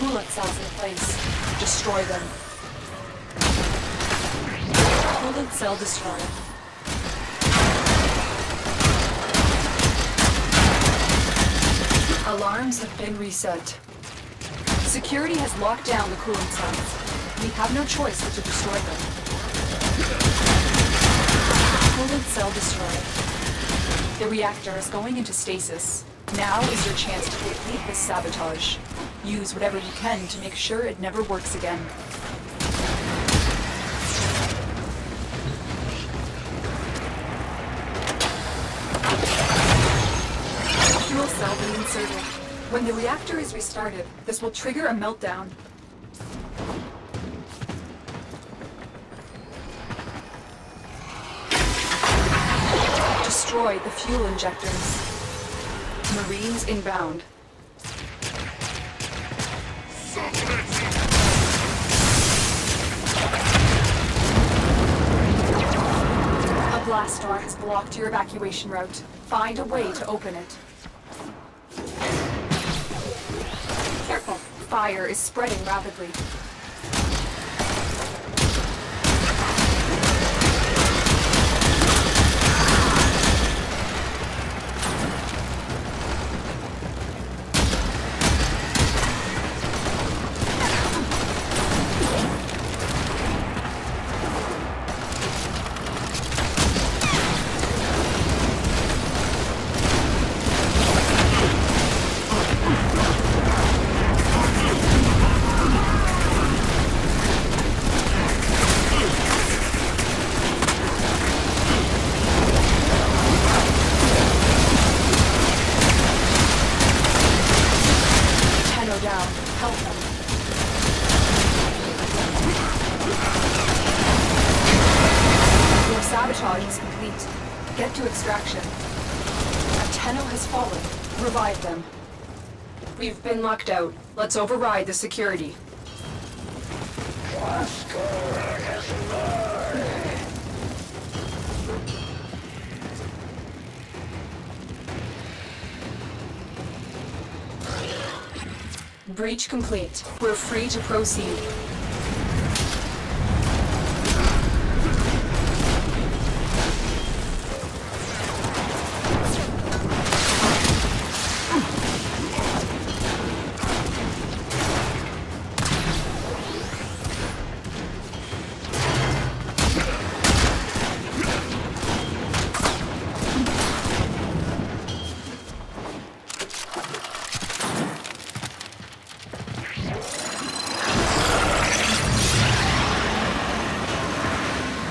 coolant cells in place. Destroy them. Coolant cell destroyed. Alarms have been reset. Security has locked down the coolant cells. We have no choice but to destroy them. Coolant cell destroyed. The reactor is going into stasis. Now is your chance to complete this sabotage. Use whatever you can to make sure it never works again. Fuel cell being inserted. When the reactor is restarted, this will trigger a meltdown. Destroy the fuel injectors. Marines inbound. A blast door has blocked your evacuation route. Find a way to open it. Careful. Fire is spreading rapidly. Sabotage is complete. Get to extraction. Tenno has fallen. Revive them. We've been locked out. Let's override the security. Breach complete. We're free to proceed.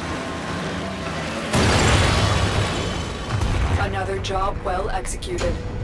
Another job well executed.